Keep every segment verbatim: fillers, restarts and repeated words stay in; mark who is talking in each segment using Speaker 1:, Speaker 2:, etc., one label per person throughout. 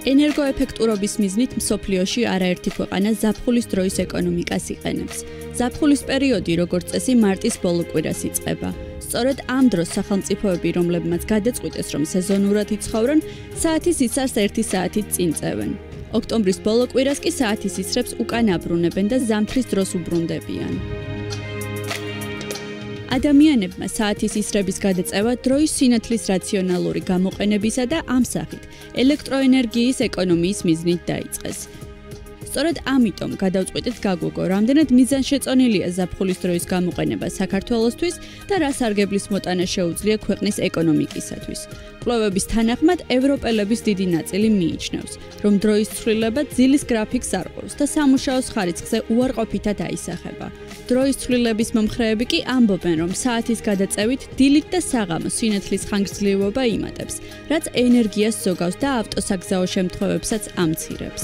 Speaker 1: ენერგოეფექტურობის მიზნით მსოფლიოში არაერთი ქვეყანა ზაფხულის დროის ეკონომიკას იყენებს. ზაფხულის პერიოდი, როგორც წესი, მარტის ბოლო კვირას იწყება. სწორედ ამ დროს სახელმწიფოები, რომლებმაც გადაწყვიტეს, რომ სეზონურად იცხოვრონ, საათის ისარს ერთი საათით წინ წევენ. ოქტომბრის ბოლო კვირას კი საათის ისრებს უკან აბრუნებენ და ზამთრის დროს უბრუნდებიან. ადამიანებმა საათის ისრების გადაწევა დროის სინათლის რაციონალური გამოყენებისა და ამ სახით ელექტროენერგიის ეკონომიის მიზნით დაიწყეს. სწორედ ამიტომ გადავწყვიტეთ გაგვიგო, რამდენად მიზანშეწონილია ზაფხულის დროის გამოყენება საქართველოსთვის და რა სარგებლის მოტანა შეუძლია ქვეყნის ეკონომიკისათვის. კვლევების თანახმად, ევროპელების დიდი ნაწილი მიიჩნევს, რომ დროის ცვლილება ძილის გრაფიკს არყევს და სამუშაოს ხარისხზე უარყოფითად აისახება. დროის ცვლილების მომხრეები კი ამბობენ, რომ საათის გადაწევით დილით და საღამოს სინათლის ხანგრძლივობა იმატებს, რაც ენერგიას ზოგავს და ავტოსაგზაო შემთხვევებსაც ამცირებს.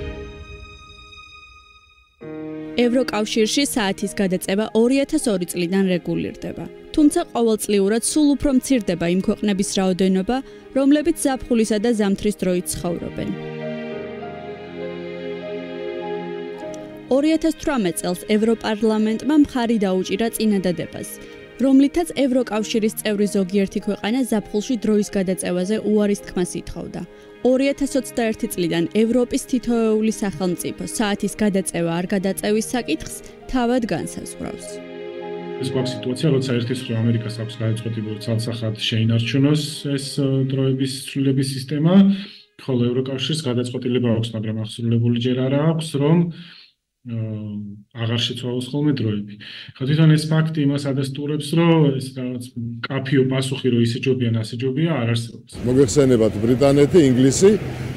Speaker 1: ევროკავშირში საათის გადაწევა ორი ათას ორი წლიდან რეგულირდება. თუმცა ყოველწლიურად სულ უფრო მცირდება იმ ქვეყნების რაოდენობა, რომლებიც ზაფხულისა და ზამთრის დროით ცხოვრობენ. ორი ათას თვრამეტ წელს ევროპარლამენტმა მხარი დაუჭირა წინადადებას, რომლითაც ევროკავშირის წევრი ზოგიერთი ქვეყანა ზაფხულში დროის გადაწევაზე უარის თქმას ითხოვდა. ორი ათას ოცდაერთი წლიდან ევროპის თითოეული სახელმწიფო საათის გადაწევა არ გადაწევის საკითხს თავად განსაზღვრავს.
Speaker 2: ეს გვაქვს სიტუაცია, როცა ერთის მხრივ ამერიკას აქვს გადაწყვეტილი ცალსახად შეინარჩუნოს ეს დროების ცვლილების სისტემა, ხოლო ევროკავშირს გადაწყვეტილება აქვს, მაგრამ აღსრულებული ჯერ არ აქვს, რომ აღარ შეცვალოს ხოლმე დროები. ხა თვითონ ეს ფაქტი იმას ადასტურებს, რომ ეს რაღაც კაფიო პასუხი, რომ ისე ჯობია, ასე ჯობია, არ არსებობს.
Speaker 3: მოგეხსენებათ ბრიტანეთი, ინგლისი.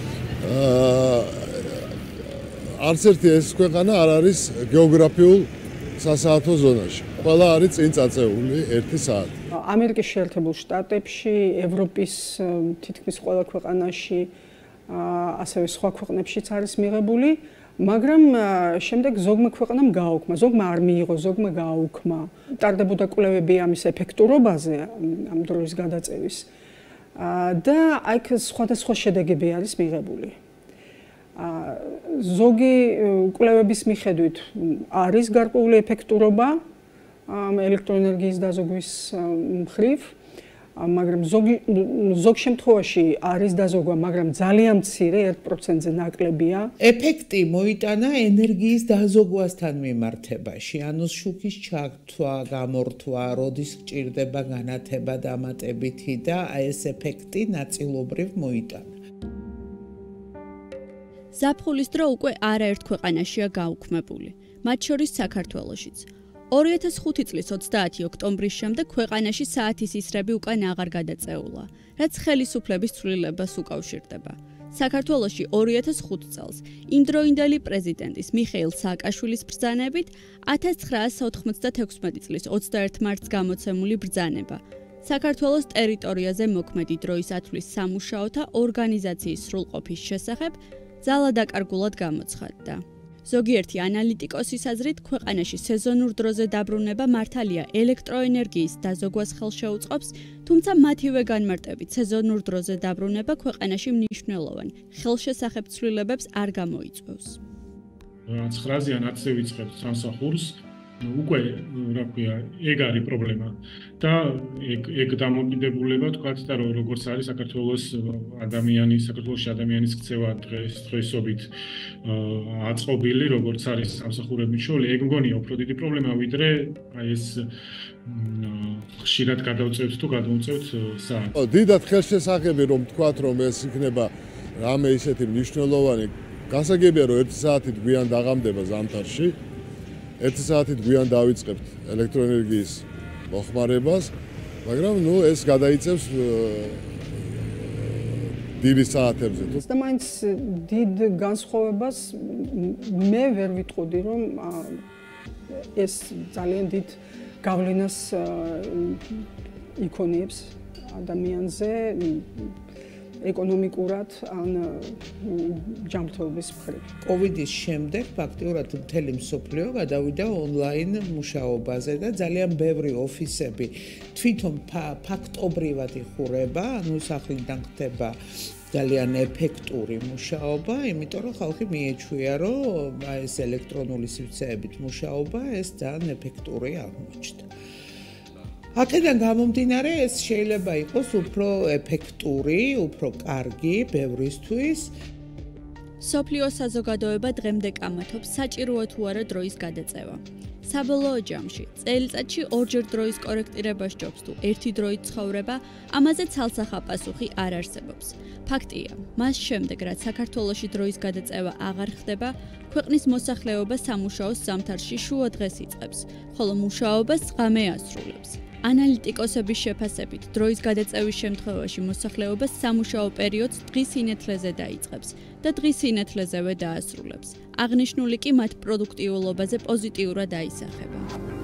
Speaker 3: არც ერთი ეს ქვეყანა არ არის გეოგრაფიულ სასაათო ზონაში. ყველა არის წინ წაწეული ერთი საათი.
Speaker 4: ამერიკის შეერთებულ შტატებში, ევროპის თითქმის ყველა ქვეყანაში, ასევე სხვა ქვეყნებშიც არის მიღებული. მაგრამ შემდეგ ზოგმა ქვეყანამ გააუქმა, ზოგმა არ მიიღო, ზოგმა გააუქმა. ტარდებოდა კვლევები ამის ეფექტურობაზე, ამ დროის გადაწევის. და აქ სხვადასხვა შედეგები არის მიღებული. ზოგი კვლევების მიხედვით არის გარკვეული ეფექტურობა ელექტროენერგიის დაზოგვის მხრივ, მაგრამ ზოგ შემთხვევაში არის დაზოგვა, მაგრამ ძალიან მცირე ერთ პროცენტზე ნაკლებია.
Speaker 5: ეფექტი მოიტანა ენერგიის დაზოგვასთან მიმართებაში, ანუ შუქის ჩართვა, გამორთვა, როდის სჭირდება განათება დამატებითი და ეს ეფექტი ნაწილობრივ მოიტანა.
Speaker 1: ზაფხულის დრო უკვე არაერთ ქვეყანაშია გაუქმებული, მათ შორის საქართველოშიც. ორი ათას ხუთი წლის ოცდაათი ოქტომბრის შემდეგ ქვეყანაში საათის ისრები უკან აღარ გადაწეულა, რაც ხელისუფლების ცვლილებას უკავშირდება. საქართველოში ორი ათას ხუთი წელს იმდროინდელი პრეზიდენტის მიხეილ სააკაშვილის ბრძანებით ათას ცხრაას ოთხმოცდათექვსმეტი წლის ოცდაერთი მარტს გამოცემული ბრძანება საქართველოს ტერიტორიაზე მოქმედი დროის ათვლის სამუშაოთა ორგანიზაციის სრულყოფის შესახებ ძალადაკარგულად გამოცხადდა. ზოგიერთი ანალიტიკოსის აზრით, ქვეყანაში სეზონურ დროზე დაბრუნება მართალია ელექტროენერგიის დაზოგვას ხელშეუწყობს, თუმცა მათივე განმარტებით სეზონურ დროზე დაბრუნება ქვეყანაში მნიშვნელოვან ხელშესახებ ცვლილებებს არ გამოიწვევს.
Speaker 2: ცხრაზე ან ათზე ვიწყებთ სამსახურს, უკვე რა ქვია, ეგ არის პრობლემა და ეგ ეგ დამოკიდებულება თქვათ და როგორც არის საქართველოს ადამიანის საქართველოში ადამიანის ქცევა დღეს დღესობით აწყობილი, როგორც არის სამსახურების შოვლი, ეგ მგონია უფრო დიდი პრობლემა, ვიდრე აი ეს ხშირად გადავწევთ თუ გადმოვწევთ საათს.
Speaker 3: დიდად ხელშესახები რომ თქვათ, რომ ეს იქნება რამე ისეთი მნიშვნელოვანი, გასაგებია რომ ერთი საათით გვიან დაღამდება ზამთარში. ერთი საათით გვიან დავიწყებთ ელექტროენერგიის მოხმარებას, მაგრამ ნუ ეს გადაიწევს დილის საათებზე.
Speaker 4: და მაინც დიდ განსხვავებას მე ვერ ვიტყოდი, რომ ეს ძალიან დიდ გავლენას იქონიებს ადამიანზე ეკონომიკურად ან ჯანმრთელობის მხრივ.
Speaker 5: კოვიდის შემდეგ ფაქტიურად მთელი მსოფლიო გადავიდა ონლაინ მუშაობაზე და ძალიან ბევრი ოფისები თვითონ ფაქტობრივად იხურება, ანუ სახლიდან ხდება ძალიან ეფექტური მუშაობა, იმიტომ რომ ხალხი მიეჩვია, რომ ეს ელექტრონული სივრცეებით მუშაობა ეს ძალიან ეფექტური აღმოჩნდა. აქედან გამომდინარე, ეს შეიძლება იყოს უფრო ეფექტური, უფრო კარგი ბევრისთვის.
Speaker 1: მსოფლიო საზოგადოება დღემდე კამათობს საჭიროა თუ არა დროის გადაწევა. საბოლოო ჯამში, წელიწადში ორჯერ დროის კორექტირება სჯობს თუ ერთი დროით ცხოვრება, ამაზე ცალსახა პასუხი არ არსებობს. ფაქტია, მას შემდეგ, რაც საქართველოში დროის გადაწევა აღარ ხდება, ქვეყნის მოსახლეობა სამუშაოს ზამთარში შუა დღეს იწყებს, ხოლო მუშაობას ღამე ასრულებს. ანალიტიკოსების შეფასებით, დროის გადაწევის შემთხვევაში მოსახლეობას სამუშაო პერიოდს დღის სინათლეზე დაიწყებს და დღის სინათლეზევე დაასრულებს. აღნიშნული კი მათ პროდუქტიულობაზე პოზიტიურად აისახება.